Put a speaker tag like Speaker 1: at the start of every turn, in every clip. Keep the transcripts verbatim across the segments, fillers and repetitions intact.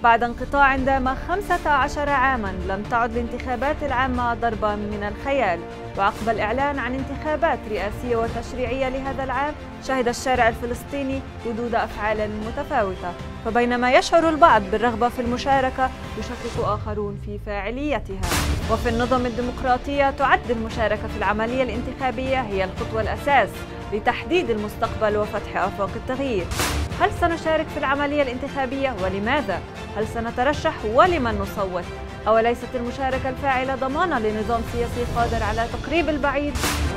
Speaker 1: بعد انقطاع دام خمسة عشر عاماً لم تعد الانتخابات العامة ضرباً من الخيال، وعقب الإعلان عن انتخابات رئاسية وتشريعية لهذا العام شهد الشارع الفلسطيني ردود أفعال متفاوتة، فبينما يشعر البعض بالرغبة في المشاركة يشكك آخرون في فاعليتها. وفي النظم الديمقراطية تعد المشاركة في العملية الانتخابية هي الخطوة الأساس لتحديد المستقبل وفتح آفاق التغيير. هل سنشارك في العملية الانتخابية ولماذا؟ هل سنترشح ولمن نصوت؟ أوليست المشاركة الفاعلة ضمانة لنظام سياسي قادر على تقريب البعيد؟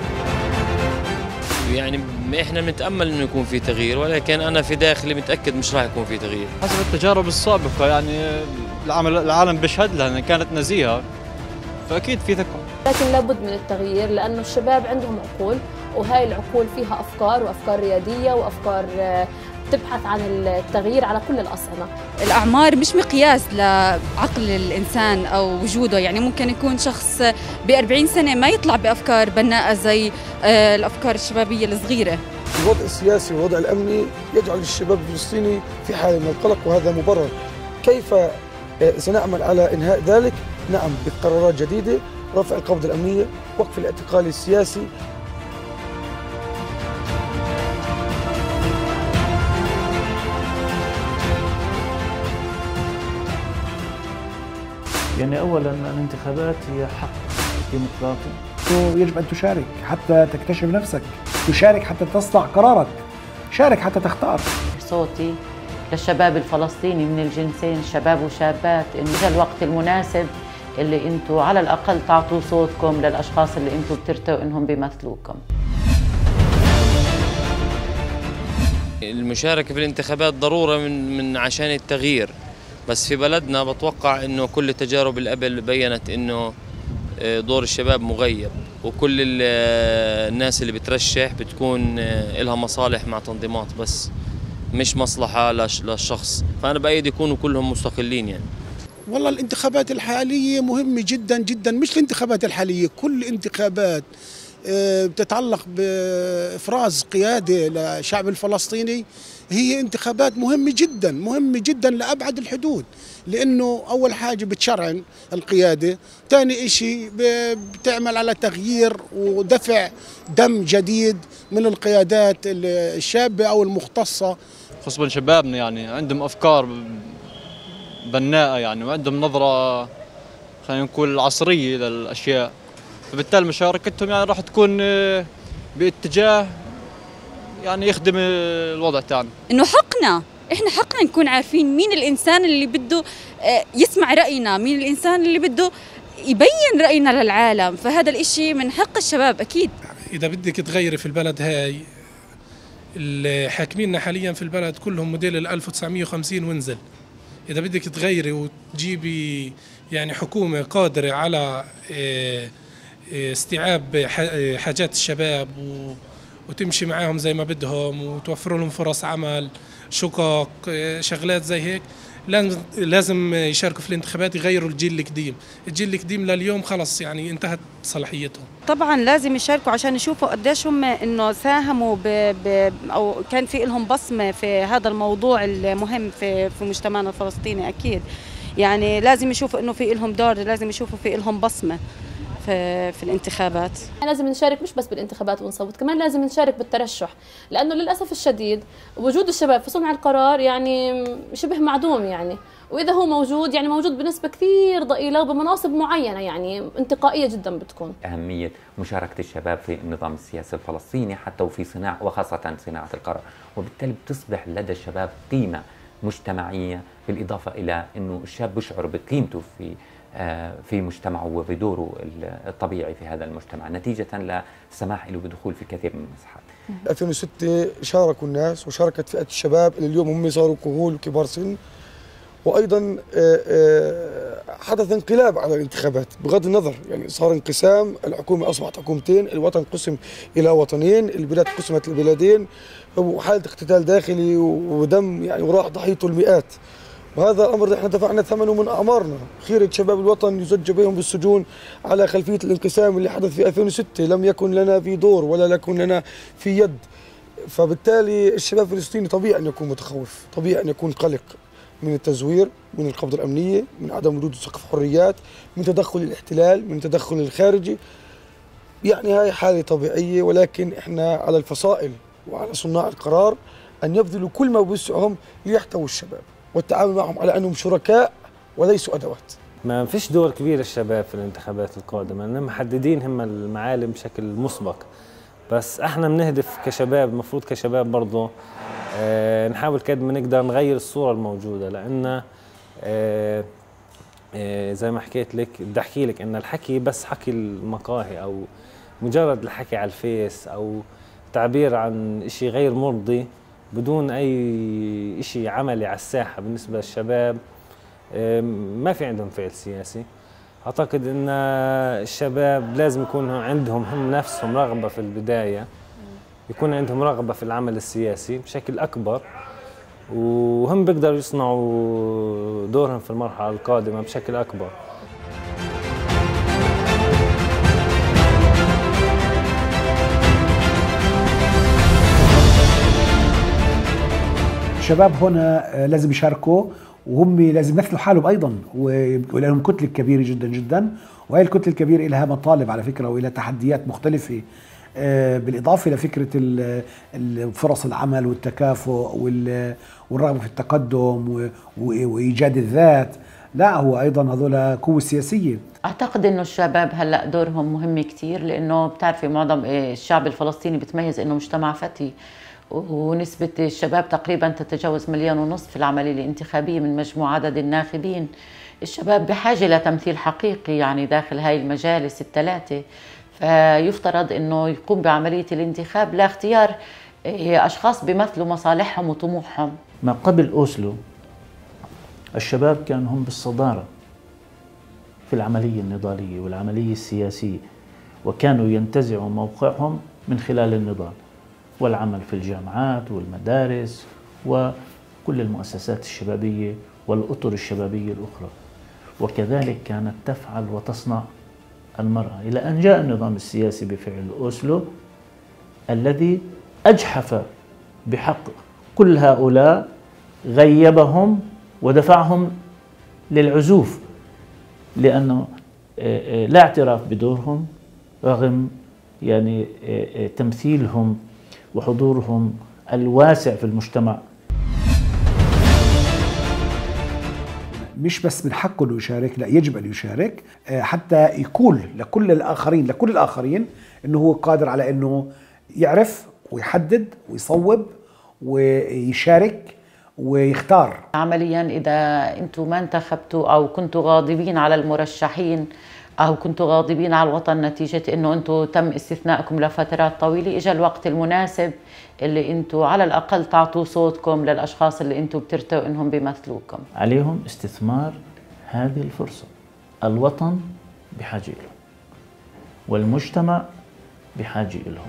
Speaker 2: يعني احنا بنتامل انه يكون في تغيير، ولكن انا في داخلي متاكد مش راح يكون في تغيير.
Speaker 3: حسب التجارب السابقه يعني العالم بيشهد لها انها كانت نزيهه، فاكيد في ثقه.
Speaker 4: لكن لابد من التغيير لانه الشباب عندهم عقول، وهاي العقول فيها افكار وافكار رياديه وافكار تبحث عن التغيير على كل الأصعدة.
Speaker 5: الأعمار مش مقياس لعقل الإنسان أو وجوده، يعني ممكن يكون شخص بأربعين سنة ما يطلع بأفكار بناءة زي الأفكار الشبابية الصغيرة.
Speaker 6: الوضع السياسي والوضع الأمني يجعل الشباب الفلسطيني في حالة من القلق، وهذا مبرر. كيف سنعمل على إنهاء ذلك؟ نعم، بقرارات جديدة، رفع القبضة الأمنية، وقف الاعتقال السياسي.
Speaker 7: يعني أولاً الانتخابات هي حق ديمقراطي،
Speaker 8: يجب أن تشارك حتى تكتشف نفسك، تشارك حتى تصنع قرارك، شارك حتى تختار.
Speaker 9: صوتي للشباب الفلسطيني من الجنسين، شباب وشابات، إنه جاء الوقت المناسب اللي أنتم على الأقل تعطوا صوتكم للأشخاص اللي أنتم بترتوا إنهم بيمثلوكم.
Speaker 2: المشاركة في الانتخابات ضرورة من من عشان التغيير، بس في بلدنا بتوقع انه كل التجارب اللي قبل بينت انه دور الشباب مغيب، وكل الناس اللي بترشح بتكون لها مصالح مع تنظيمات بس مش مصلحة للشخص، فأنا بأيد يكونوا كلهم مستقلين. يعني
Speaker 10: والله الانتخابات الحالية مهمة جدا جدا، مش الانتخابات الحالية، كل الانتخابات بتتعلق بإفراز قيادة للشعب الفلسطيني هي انتخابات مهمة جدا مهمة جدا لأبعد الحدود، لأنه أول حاجة بتشرعن القيادة، ثاني إشي بتعمل على تغيير ودفع دم جديد من القيادات الشابة أو المختصة.
Speaker 3: خصوصا شبابنا يعني عندهم أفكار بناءة يعني، وعندهم نظرة خلينا نقول عصرية للأشياء، فبالتالي مشاركتهم يعني راح تكون باتجاه يعني يخدم الوضع تاعنا.
Speaker 5: انه حقنا، احنا حقنا نكون عارفين مين الانسان اللي بده يسمع راينا، مين الانسان اللي بده يبين راينا للعالم، فهذا الاشي من حق الشباب اكيد.
Speaker 11: اذا بدك تغيري في البلد هاي، اللي حاكميننا حاليا في البلد كلهم موديل ألف وتسعمية وخمسين وانزل. اذا بدك تغيري وتجيبي يعني حكومه قادره على استيعاب حاجات الشباب وتمشي معاهم زي ما بدهم وتوفر لهم فرص عمل، شقق، شغلات زي هيك، لازم يشاركوا في الانتخابات، يغيروا الجيل القديم. الجيل القديم لليوم خلص يعني انتهت صلاحيتهم.
Speaker 5: طبعا لازم يشاركوا عشان يشوفوا قديش هم انه ساهموا ب ب او كان في لهم بصمه في هذا الموضوع المهم في في مجتمعنا الفلسطيني. اكيد يعني لازم يشوفوا انه في لهم دور، لازم يشوفوا في لهم بصمه في في الانتخابات.
Speaker 4: لازم نشارك مش بس بالانتخابات ونصوت، كمان لازم نشارك بالترشح، لانه للاسف الشديد وجود الشباب في صنع القرار يعني شبه معدوم يعني، واذا هو موجود يعني موجود بنسبه كثير ضئيله وبمناصب معينه يعني انتقائيه جدا بتكون.
Speaker 12: اهميه مشاركه الشباب في النظام السياسي الفلسطيني حتى وفي صناعه وخاصه صناعه القرار، وبالتالي بتصبح لدى الشباب قيمه مجتمعيه، بالاضافه الى انه الشاب بيشعر بقيمته في في مجتمعه وبدوره الطبيعي في هذا المجتمع، نتيجة للسماح له بدخول في كثير من المساحات.
Speaker 6: ألفين وستة شاركوا الناس وشاركت فئة الشباب اللي اليوم هم صاروا كهول وكبار سن، وأيضا حدث انقلاب على الانتخابات بغض النظر، يعني صار انقسام، الحكومة أصبحت حكومتين، الوطن قسم إلى وطنين، البلاد قسمت لبلدين، وحالة اقتتال داخلي ودم يعني وراح ضحيته المئات. وهذا الأمر نحن دفعنا ثمنه من أعمارنا، خيرة شباب الوطن يزج بهم بالسجون على خلفية الانقسام اللي حدث في ألفين وستة، لم يكن لنا في دور ولا يكن لنا في يد. فبالتالي الشباب الفلسطيني طبيعي أن يكون متخوف، طبيعي أن يكون قلق، من التزوير، من القبضة الأمنية، من عدم وجود سقف حريات، من تدخل الاحتلال، من تدخل الخارجي. يعني هاي حالة طبيعية، ولكن احنا على الفصائل وعلى صناع القرار أن يبذلوا كل ما بوسعهم ليحتووا الشباب والتعامل معهم على أنهم شركاء وليسوا أدوات.
Speaker 13: ما فيش دور كبير للشباب في الانتخابات القادمة، لأن محددين هم المعالم بشكل مسبق، بس احنا بنهدف كشباب، المفروض كشباب برضه اه نحاول قد ما نقدر نغير الصورة الموجودة، لأن اه اه زي ما حكيت لك بدي أحكي لك إن الحكي بس حكي المقاهي أو مجرد الحكي على الفيس أو تعبير عن إشي غير مرضي بدون أي إشي عملي على الساحة بالنسبة للشباب ما في عندهم فعل سياسي. أعتقد أن الشباب لازم يكون عندهم هم نفسهم رغبة في البداية، يكون عندهم رغبة في العمل السياسي بشكل أكبر، وهم بيقدروا يصنعوا دورهم في المرحلة القادمة بشكل أكبر.
Speaker 8: الشباب هنا لازم يشاركوا، وهم لازم يمثلوا حالهم ايضا، ولهم كتله كبيره جدا جدا، وهي الكتله الكبيره لها مطالب على فكره والى تحديات مختلفه، بالاضافه الى فكره فرص العمل والتكافؤ والرغبه في التقدم وايجاد الذات. لا، هو ايضا هذول قوه سياسيه.
Speaker 9: اعتقد انه الشباب هلا دورهم مهم كثير، لانه بتعرفي معظم الشعب الفلسطيني بتميز انه مجتمع فتي، ونسبة الشباب تقريبا تتجاوز مليون ونصف في العملية الانتخابية من مجموع عدد الناخبين. الشباب بحاجة لتمثيل حقيقي يعني داخل هاي المجالس الثلاثة، فيفترض انه يقوم بعملية الانتخاب لاختيار اشخاص بيمثلوا مصالحهم وطموحهم.
Speaker 7: ما قبل أوسلو الشباب كانوا هم بالصدارة في العملية النضالية والعملية السياسية، وكانوا ينتزعوا موقعهم من خلال النضال والعمل في الجامعات والمدارس وكل المؤسسات الشبابية والأطر الشبابية الأخرى، وكذلك كانت تفعل وتصنع المرأة، إلى أن جاء النظام السياسي بفعل أوسلو الذي أجحف بحق كل هؤلاء، غيبهم ودفعهم للعزوف، لأنه لا اعتراف بدورهم رغم يعني تمثيلهم وحضورهم الواسع في المجتمع.
Speaker 8: مش بس من حقه انه يشارك، لا يجب ان يشارك حتى يقول لكل الاخرين لكل الاخرين انه هو قادر على انه يعرف ويحدد ويصوب ويشارك ويختار.
Speaker 9: عمليا اذا انتم ما انتخبتوا او كنتوا غاضبين على المرشحين أو كنتوا غاضبين على الوطن نتيجة إنه أنتوا تم استثنائكم لفترات طويلة، إجا الوقت المناسب اللي أنتوا على الأقل تعطوا صوتكم للأشخاص اللي أنتوا بترتوا إنهم بيمثلوكم.
Speaker 7: عليهم استثمار هذه الفرصة. الوطن بحاجة لهم والمجتمع بحاجة لهم.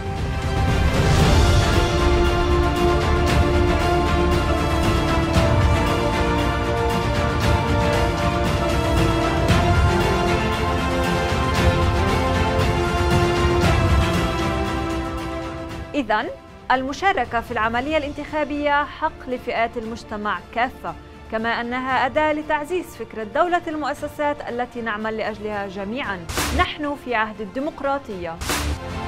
Speaker 1: إذن المشاركة في العملية الانتخابية حق لفئات المجتمع كافة، كما أنها أداة لتعزيز فكرة دولة المؤسسات التي نعمل لأجلها جميعاً. نحن في عهد الديمقراطية.